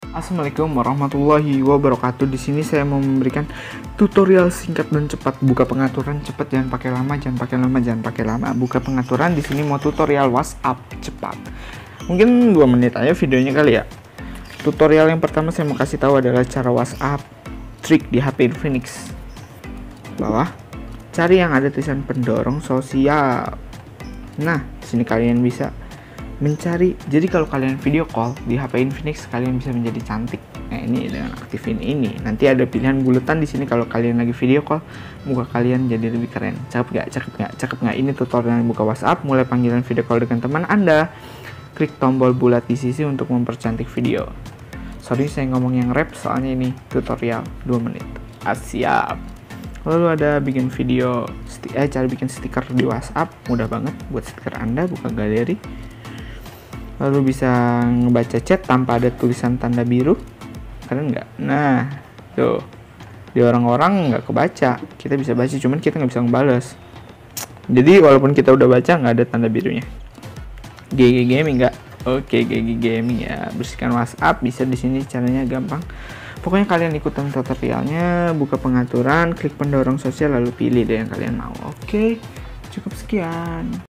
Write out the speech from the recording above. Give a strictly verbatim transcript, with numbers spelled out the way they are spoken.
Assalamualaikum warahmatullahi wabarakatuh. Di sini saya mau memberikan tutorial singkat dan cepat buka pengaturan cepat, jangan pakai lama, jangan pakai lama, jangan pakai lama. Buka pengaturan di sini mau tutorial WhatsApp cepat. Mungkin dua menit aja videonya kali ya. Tutorial yang pertama saya mau kasih tahu adalah cara WhatsApp trik di H P Infinix. Bawah, cari yang ada tulisan pendorong sosial. Nah, di sini kalian bisa mencari, jadi kalau kalian video call di H P Infinix kalian bisa menjadi cantik. Nah, ini dengan aktifin ini nanti ada pilihan buletan di sini. Kalau kalian lagi video call, muka kalian jadi lebih keren. Cakep gak? Cakep gak? Cakep gak? Ini tutorial buka WhatsApp mulai panggilan video call dengan teman Anda. Klik tombol bulat di sisi untuk mempercantik video. Sorry saya ngomong yang rap soalnya ini tutorial dua menit. Ah, siap. Lalu ada bikin video, eh, cara bikin stiker di WhatsApp mudah banget. Buat stiker Anda, buka galeri. Lalu bisa ngebaca chat tanpa ada tulisan tanda biru, keren nggak? Nah, tuh di orang-orang nggak kebaca, kita bisa baca, cuman kita nggak bisa ngebales. Jadi walaupun kita udah baca nggak ada tanda birunya. G G Gaming nggak? Oke, G G Gaming ya. Bersihkan WhatsApp bisa di sini, caranya gampang. Pokoknya kalian ikutin tutorialnya, buka pengaturan, klik pendorong sosial, lalu pilih deh yang kalian mau. Oke, cukup sekian.